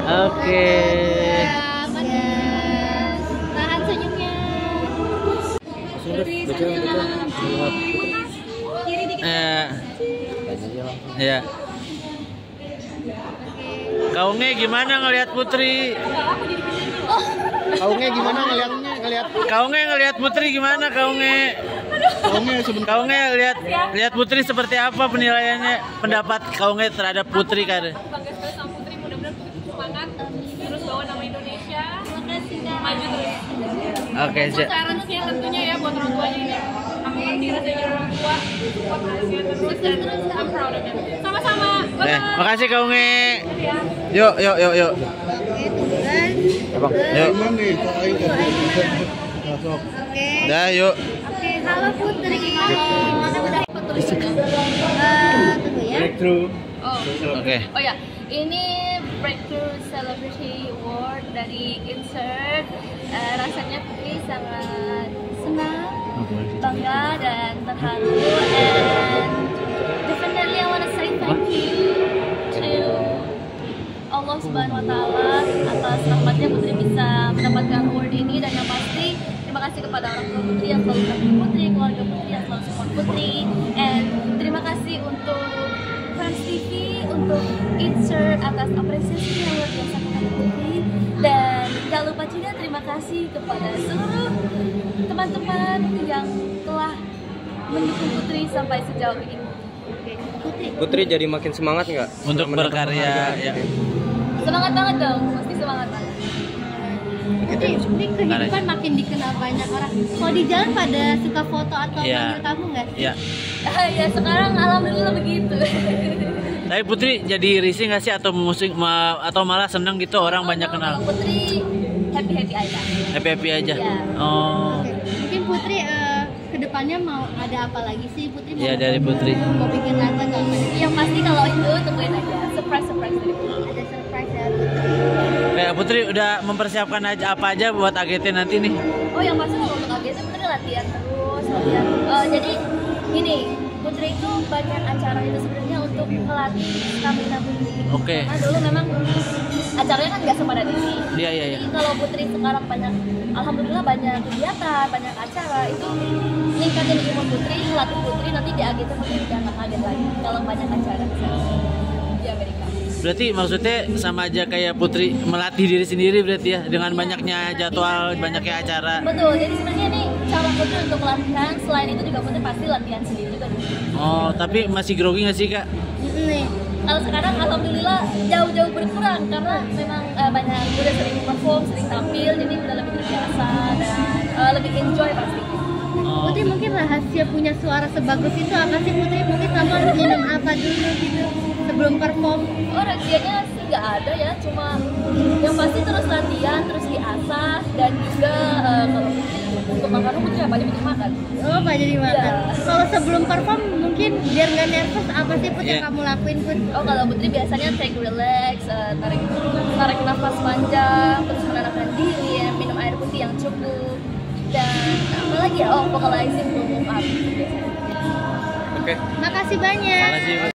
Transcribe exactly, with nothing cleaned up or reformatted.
Oke. Tahan senyumnya. Putri senyum. Kiri dikit. Eh. Ya. Kaunge gimana ngelihat Putri? Kaunge gimana ngeliatnya ngeliat Kaunge ngelihat Putri gimana Kaunge? Kaunge sebentar. Kaunge lihat lihat Putri seperti apa penilaiannya? Pendapat Kaunge terhadap Putri kan? Bangga sekali sama Putri, mudah-mudahan Putri semangat terus bawa nama Indonesia maju terus. Oke, siap. Saran sih tentunya ya buat orang tuanya ini. Aku sendiri jadi orang tua, support Asia terus dan I'm proud of them. Sama-sama. Eh, makasih Kaunge. Yuk, yuk, yuk, yuk. Abang, yuk. Gimana nih? Kok aing kan? Masuk. Oke. Dah, yuk. Oke, halo Putri. Mana udah tulisannya? Eh, tunggu ya. Breakthrough. Oh. Oke. Oh ya, ini Breakthrough Celebrity Award dari Insert. Eh, rasanya Putri sangat senang, bangga dan terharu. And definitely I wanna say thank you to Allah Subhanahu Wa Taala atas rahmatnya Putri bisa mendapatkan award ini, dan yang pasti terima kasih kepada orang tua Putri yang selalu mendukung Putri, keluarga Putri yang selalu support Putri, and terima kasih untuk Trans T V, untuk Insert atas apresiasi yang luar biasa kepada Putri, dan gak lupa juga terima kasih kepada seluruh teman-teman yang telah mendukung Putri sampai sejauh ini. Putri. Putri jadi makin semangat nggak Untuk berkarya ya. Semangat banget dong, mesti semangat banget. Putri, Putri kehidupan makin dikenal banyak orang. Kalau di jalan pada suka foto atau Iya. manggil kamu nggak sih? Ya. Ya sekarang alhamdulillah begitu. Tapi Putri jadi risih nggak sih atau musik ma atau malah seneng gitu orang banyak kenal? Putri happy happy aja. Happy happy aja. Iya. Oh. Oke. Mungkin Putri eh, kedepannya mau ada apa lagi sih Putri? Mau, Iya, dari Putri. Mau bikin lagu atau apa? Yang pasti kalau itu tungguin aja, surprise surprise dari Putri. Ada surprise ya Putri. Kayak Putri udah mempersiapkan aja apa aja buat A G T nanti nih. Oh yang pasti kalau untuk A G T Putri latihan terus, latihan. Eh, jadi gini, Putri itu banyak acara itu sebenarnya untuk melatih stamina Putri. Oke. Karena dulu memang acaranya kan nggak sepadat ini. Iya, iya, iya. Jadi kalau Putri sekarang banyak, alhamdulillah banyak kegiatan, banyak acara, itu ningkatin ilmu Putri, ngelatih Putri, nanti di A G T Putri udah nggak kaget lagi kalau banyak acara di Amerika. Berarti maksudnya sama aja kayak Putri melatih diri sendiri berarti ya dengan banyaknya jadwal, banyaknya acara. Betul, jadi sebenarnya nih cara Putri untuk latihan, selain itu juga Putri pasti latihan sendiri juga. Oh, tapi masih grogi nggak sih Kak? Nih. Kalau sekarang alhamdulillah jauh-jauh berkurang karena memang uh, banyak udah sering perform, sering tampil, jadi udah lebih terbiasa dan uh, lebih enjoy pasti. Oh. Putri mungkin rahasia punya suara sebagus itu apa sih Putri? Mungkin kamu harus minum apa dulu gitu sebelum perform? Oh rahasianya sih nggak ada ya, cuma yang pasti terus latihan, terus diasah, dan juga uh, kalau untuk makan Putri apa aja banyak makan. Oh, apa jadi makan? Iya. Kalau sebelum perform mungkin biar nggak nervous apa sih Put yang Iya. kamu lakuin Put? Oh kalau Putri biasanya take relax, uh, tarik tarik nafas panjang, terus menenangkan diri, ya, minum air putih yang cukup, dan apa lagi ya? Oh vocalizing, warm up. Oke. Makasih banyak. Makasih.